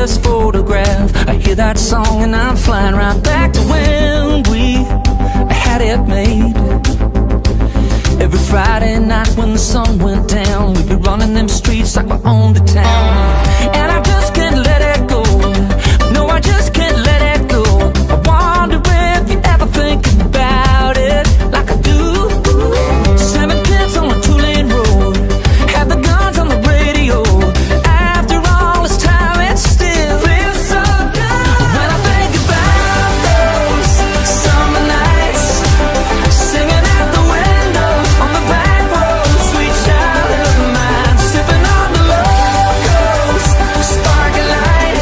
this photograph. I hear that song and I'm flying right back to when we had it made. Every Friday night when the sun went down, we'd be running them streets like we owned the town. And I just can't let it go. No, I just can't let it go. I wonder if you ever think about it like I do. 7 kids on a 2-lane road, had the guns on the radio. After all this time, it still feels so good. When I think about those summer nights, singing out the window on the back road, sweet childhood of mine, sipping on the locals, sparkling light.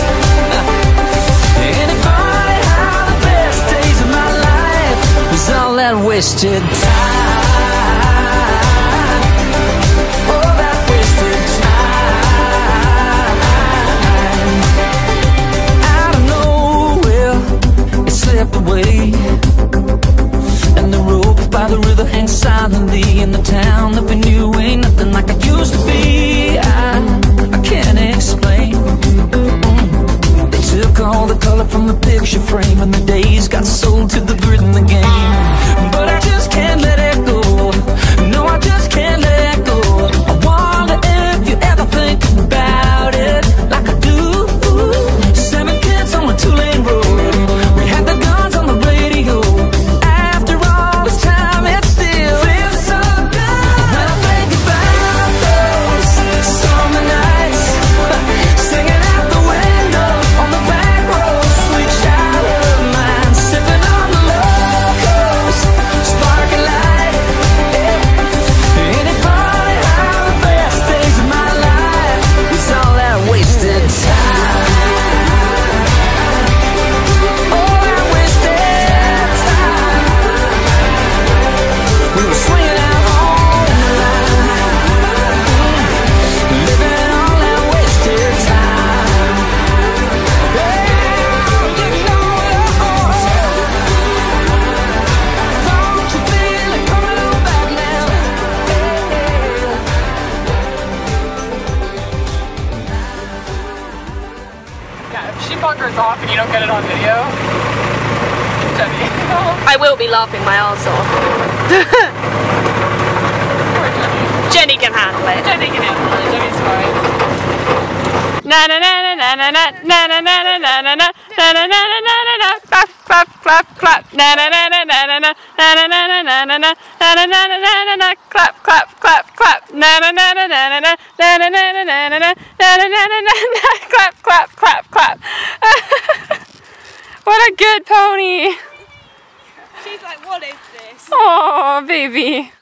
Anybody, how the best days of my life was all that wasted time. All that wasted time. Out of nowhere, it slipped away, and the rope by the river hangs silently in the town that we knew ain't nothing like it used to be. I can't explain. They took all the color from the picture frame, and the days got sold to the grid in the game. But I just can't let it go. No, I just can't let it go. I wonder if you ever think about it like I do. 7 kids on a 2-lane road, we had the guns on the radio. After all this time, it still feels so good. When I think about those summer nights, singing out the window on the back road, sweet childhood of mine, sipping on the locals, sparkling light. Anybody, how the best days of my life was all that wasted time. All that wasted time. We were swinging out on the line, living all that wasted time. Yeah, you know it all. Don't you feel it coming on back now? Yeah, if she bunkers off and you don't get it on video, Jenny. I will be laughing my arse off. Poor Jenny. Jenny can handle it. Jenny can handle it. Jenny's fine. Na na na na na na na na na na na na na na na na na na na na clap clap clap clap na na na na na na na na na na na na na na na na na na na clap clap clap clap na na na na na na na na na na na na na na na na na clap clap clap clap. What a good pony. She's like, what is this? Oh, baby.